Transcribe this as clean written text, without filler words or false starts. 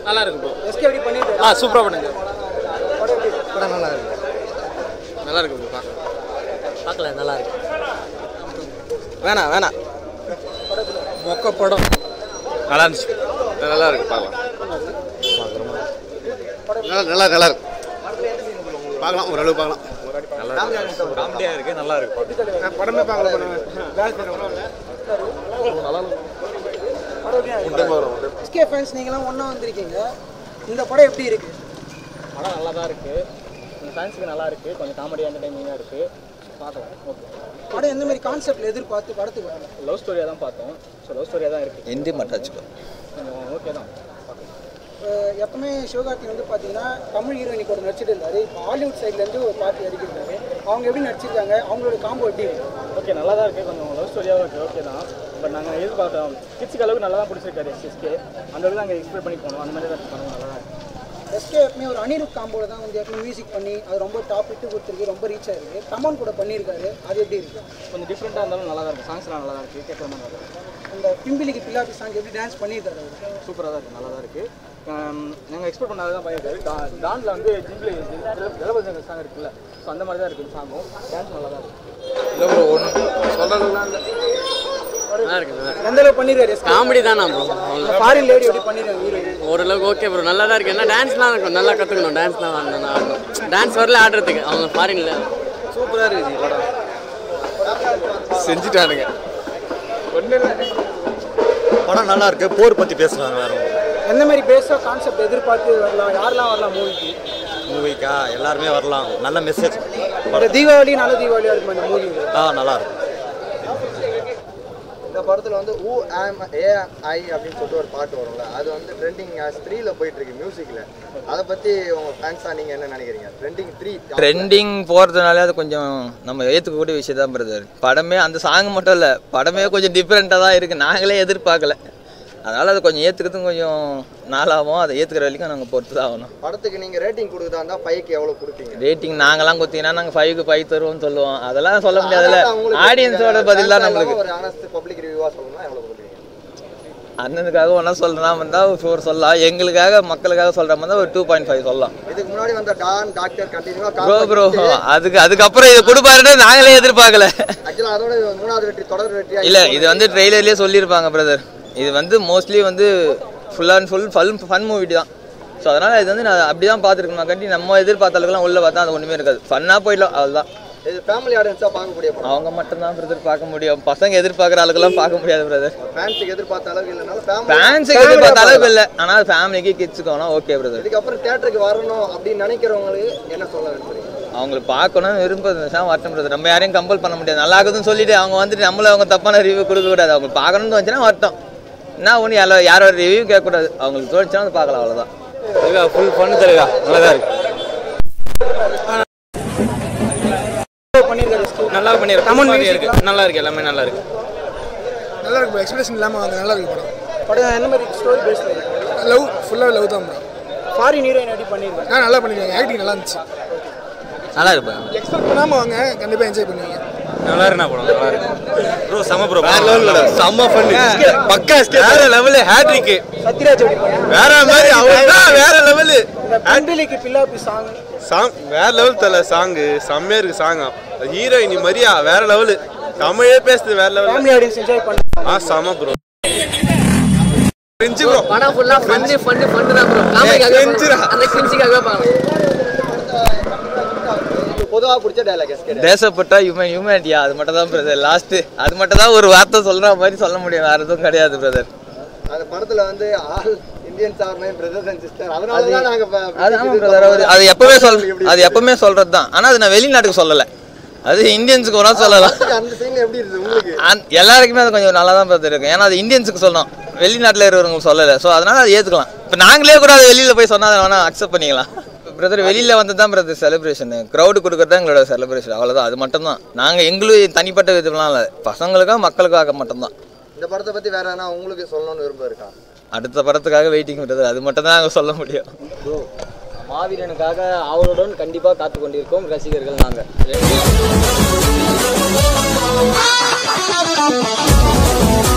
நல்லா இருக்கு bro. SK எப்படி பண்ணிருக்காரு? சூப்பரா பண்ணுங்க. படம் நல்லா இருக்கு. நல்லா இருக்கு ப்ரோ. பார்க்கல நல்லா இருக்கு. வேணாம் மொக்க படம் நல்லா இருந்துச்சு. நல்லா இருக்கு பார்க்கலாம். நல்லா இருக்கு பார்க்கலாம். ஓரளவு பார்க்கலாம். காமெடியா இருக்கு. நல்லா இருக்கு. படமே பார்க்கலாம். எஸ்கே ஃபேன்ஸ் நீங்களாம் ஒன்றா வந்திருக்கீங்க. இந்த படம் எப்படி இருக்கு? படம் நல்லா தான் இருக்கு. இந்த ஃபேன்ஸுக்கு நல்லா இருக்கு. கொஞ்சம் காமெடியாக என்டர்டைனிங்காக இருக்கு. பார்க்கலாம். ஓகே. படம் எந்த மாதிரி கான்செப்டில் எதிர்பார்த்து படத்துக்கு லவ் ஸ்டோரியாக தான் பார்த்தோம். ஸோ லவ் ஸ்டோரியாக தான் இருக்குது. ஹிந்தி மட்டும் வச்சுக்கோ. ஓகே தான். எப்பவுமே சிவகார்த்திகேயன் வந்து பார்த்தீங்கன்னா தமிழ் ஹீரோயினி கூட நடிச்சிட்டு இருந்தார். இப்போ ஹாலிவுட் சைட்லேருந்து ஒரு பார்ட்டி அறிவிக்கிறாரு. அவங்க எப்படி நடிச்சிருக்காங்க? அவங்களோட காம்போ எப்படி இருக்கு? ஓகே நல்லா தான் இருக்குது. கொஞ்சம் லவ் ஸ்டோரியாக இருக்குது. ஓகே தான். பட் நாங்கள் எதிர்பார்த்தோம் கிட்ஸுக்கு அளவுக்கு நல்லா தான் பிடிச்சிருக்காரு எஸ்கே. அந்த அளவுக்கு நாங்கள் எக்ஸ்பெக்ட் பண்ணி போனோம். அந்த மாதிரி தான் படம் நல்லா தான் இருக்குது. எஸ்கே எப்பவுமே ஒரு அனிருத் காம்போவில் தான் வந்து எப்பவுமே மியூசிக் பண்ணி அது ரொம்ப டாப் இட்டு கொடுத்துருக்கு. ரொம்ப ரீச் ஆகிருக்கு. கமான் கூட பண்ணியிருக்காரு. அது எப்படி இருக்குது? கொஞ்சம் டிஃப்ரெண்ட்டாக இருந்தாலும் நல்லா தான் இருக்குது. சாங்ஸ்லாம் நல்லா தான் இருக்குது. கேட்கலாம் நல்லா இருக்குது. அந்த பிம்பிலிக்கு பில்லாப்பி சாங் எப்படி டான்ஸ் பண்ணியிருக்காரு? சூப்பராக தான் இருக்குது. நல்லா தான் இருக்குது. நாங்கள் எக்ஸ்பெக்ட் பண்ணாத தான் பண்ணியிருக்காரு. டான்ஸில் வந்து ஜலபதி சாங் இருக்குல்ல, ஸோ அந்த மாதிரி தான் இருக்குது சாங்கும். டான்ஸ் நல்லா தான் இருக்குது. இல்லை ப்ரோ ஒன்று சொல்கிறதுலாம் இல்லை. நல்லா இருக்குது. எந்த அளவுக்கு பண்ணிருக்காரு? காமெடி தானா ப்ரோ? ஃபாரின் லேடி எப்படி பண்ணிருக்காங்க ஹீரோயின்? ஓரளவுக்கு ஓகே ப்ரோ. நல்லா தான் இருக்குது. ஏன்னா டான்ஸ்லாம் இருக்கும். நல்லா கற்றுக்கணும். டான்ஸ்லாம் ஆடணும். டான்ஸ் வரல ஆடுறதுக்கு அவங்க ஃபாரினில். சூப்பராக இருக்குது படம். செஞ்சுட்டானுங்க. ஒன்றும் இல்லை. படம் நல்லா இருக்குது. போர் பற்றி பேசுகிறாங்க. வேறு எந்த மாதிரி பேஸாக கான்செப்ட் எதிர்பார்த்து வரலாம்? யாரெல்லாம் வரலாம் மூவிக்கா? எல்லாருமே வரலாம். நல்ல மெசேஜ். தீபாவளி நல்ல தீபாவளியாக இருக்கும் இந்த மூவி. நல்லா இருக்கும். இந்த படத்தில் வந்து ஊ ஆம் ஏஐ அப்படின்னு சொல்லிட்டு ஒரு பாட்டு வரும்ல, அது வந்து ட்ரெண்டிங் 3ல போயிட்டு இருக்கு மியூசிக்கில். அதை பற்றி உங்கள் ஃபேன்ஸாக நீங்கள் என்ன நினைக்கிறீங்க? ட்ரெண்டிங் போகிறதுனால அது கொஞ்சம் நம்ம ஏற்றுக்கக்கூடிய விஷயம் தான் பிரதர். படமே அந்த சாங் மட்டும் இல்லை, படமே கொஞ்சம் டிஃப்ரெண்ட்டாக தான் இருக்குது. நாங்களே எதிர்பார்க்கல. அதனால் அது கொஞ்சம் ஏற்றுக்கிறதும் கொஞ்சம் நாளாகும். அதை ஏற்றுக்கிற வரைக்கும் நாங்கள் பொறுத்து தான் ஆகணும். படத்துக்கு நீங்கள் ரேட்டிங் கொடுக்குறதா இருந்தால் 5க்கு எவ்வளோ கொடுப்பீங்க? ரேட்டிங் நாங்களாம் கொடுத்தீங்கன்னா நாங்கள் 5க்கு 5 தருவோம்னு சொல்லுவோம். அதெல்லாம் சொல்ல முடியாதுல்ல. ஆடியன்ஸோட பதில் தான் நம்மளுக்கு. ஒரு ஆனஸ்ட் பப்ளிக் ரிவ்யூவாக சொல்லணும்னா எவ்வளோ கொடுப்பீங்க? அண்ணனுக்காக ஒன்றா சொல்லலாம் வந்தால் ஒரு 4 சொல்லலாம். எங்களுக்காக மக்களுக்காக சொல்கிற மாதிரி ஒரு 2.5 சொல்லலாம். இதுக்கு முன்னாடி வந்த டாக்டர் கண்டினியூவாக ப்ரோ அதுக்கப்புறம் இதை கொடுப்பாருன்னு நாங்களே எதிர்பார்க்கல. ஆக்சுவலாக அதோட 3வது வெற்றி தொடர் வெற்றியாக இல்லை. இது வந்து ட்ரெய்லர்லேயே சொல்லியிருப்பாங்க பிரதர். இது வந்து மோஸ்ட்லி வந்து full and full fun movie தான். ஸோ அதனால் இது வந்து நான் அப்படி தான் பார்த்துருக்கணும். கட்டி நம்ம எதிர்பார்த்த அளவுக்குலாம் உள்ளே பார்த்தா அது ஒன்றுமே இருக்காது. ஃபன்னாக போயிடலாம். அதுதான் இது ஃபேமிலி ஆடியன்ஸாக பார்க்கக்கூடிய படம். அவங்க மட்டும்தான் பிரதர் பார்க்க முடியும். பசங்க எதிர்பார்க்குற அளவுக்குலாம் பார்க்க முடியாது பிரதர். ஃபேன்ஸுக்கு எதிர்பார்த்த அளவுக்கு இல்லைனாலும் ஃபேன்ஸுக்கு எதிர்பார்த்த அளவுக்கு இல்லை. ஆனால் ஃபேமிலிக்கு கிட்ஸுக்கோனா ஓகே பிரதர். இதுக்கப்புறம் தியேட்டருக்கு வரணும் அப்படின்னு நினைக்கிறவங்களுக்கு என்ன சொல்ல விரும்புறீங்க? அவங்களுக்கு பார்க்கணும் விரும்புறதுனா வரட்டும் பிரதர். நம்ம யாரையும் கம்பல் பண்ண முடியாது. நல்லா இருக்குதுன்னு சொல்லிட்டு அவங்க வந்துட்டு நம்மள அவங்க தப்பான ரிவ்யூ கொடுக்கக்கூடாது. அவங்க பார்க்கணும்னு வந்துச்சுன்னா வரட்டும். என்ன ஒன்று யாரோட ரிவ்யூ கேட்கக்கூடாது. அவங்களுக்கு தோணுச்சுன்னா வந்து பார்க்கலாம். அவ்வளோதான். ஃபுல் பண்ணு தலைவா. நல்லா தான் இருக்கு. நல்லா பண்ணிருக்கு. கமெண்ட் இருக்கு. நல்லா இருக்கு. எல்லாமே நல்லா இருக்கு. நல்லா இருக்கு. எக்ஸ்பிரஷன் இல்லாமல் வந்து நல்லா இருக்கு படம். படம் என்ன மாதிரி ஸ்டோரி பேஸ்ல இருக்கு? லவ் ஃபுல்லாக லவ் தான் ப்ரோ. ஃபாரின் ஹீரோயின் எப்படி பண்ணியிருக்காங்க? நல்லா பண்ணியிருக்காங்க. ஆக்டிங் நல்லா இருந்துச்சு. நல்லா இருக்கு. எக்ஸ்பெக்ட் பண்ணாமல் வாங்க, கண்டிப்பாக என்ஜாய் பண்ணுவீங்க. நல்லா இருக்குண்ணா படம். நல்லா இருக்கு ப்ரோ. செம ப்ரோ. வேற லெவல்ல செம ஃபன். பக்கா வேற லெவல். ஹேட்ரிக் சத்யராஜ் எப்படி பண்ணாரு? வேற மாதிரி. அவர்தான் வேற லெவல். ஆண்டலிக்கு பில்லாப்பி சாங் வேற லெவல் தல. சாங் செம்மையா இருக்கு. சாங் ஹீரோயினி மரியா வேற லெவல். தமிழே பேசுது வேற லெவல். ஃபேமிலி ஆடியன்ஸ் என்ஜாய் பண்ணலாம். செம ப்ரோ. Cringey bro. படம் ஃபுல்லா ஃபன் தான் ப்ரோ. காமெடிக்காக அந்த கிரிஞ்சிக்காக பாருங்க. பொதுவாக பிடிச்ச டயலாக் எஸ்கே? தேசப்பட்டா ஹியூமனிட்டியா? அது மட்டும் தான் பிரதர். லாஸ்ட் அது மட்டும் தான் ஒரு வார்த்தை சொல்ற மாதிரி சொல்ல முடியும். வேற எதுவும் கிடையாது பிரதர். அந்த படத்துல வந்து all Indians are my brothers and sister. அதனால தான் நாங்க அது எப்பவுமே சொல்றது தான். ஆனா அது நான் வெளிநாட்டுக்கு சொல்லல. அது இந்தியன்ஸுக்கு ஒரு சொல்லலாம். அந்த சீன் எப்படி இருக்கு உங்களுக்கு? எல்லாருக்குமே அது கொஞ்சம் நல்லா தான் பிரதர் இருக்கு. ஏன்னா அது இந்தியன்ஸுக்கு சொல்லணும். வெளிநாட்டில் இருக்கிறவங்க சொல்லலை. ஸோ அதனால அதை ஏற்றுக்கலாம். இப்போ நாங்களே கூட அது வெளியில் போய் சொன்னால் அதை வேணால் அக்செப்ட் பண்ணிக்கலாம். பிரதர் வெளியில் வந்து தான் பிரதர் செலிப்ரேஷனு. க்ரௌடு கொடுக்குறது தான் எங்களோட செலிப்ரேஷன். அவ்வளோதான். அது மட்டும்தான். நாங்கள் எங்களுக்கு தனிப்பட்ட விதம்லாம் இல்லை. பசங்களுக்காக மக்களுக்காக மட்டும்தான். இந்த படத்தை பற்றி வேற என்ன உங்களுக்கு சொல்லணும்னு விருப்பம் இருக்கா? அடுத்த படத்துக்காக வெயிட்டிங் பிரதர். அது மட்டும் தான் நாங்கள் சொல்ல முடியும். மாவீரனுக்காக அவருடன் கண்டிப்பாக காத்து கொண்டிருக்கோம் ரசிகர்கள் நாங்கள்.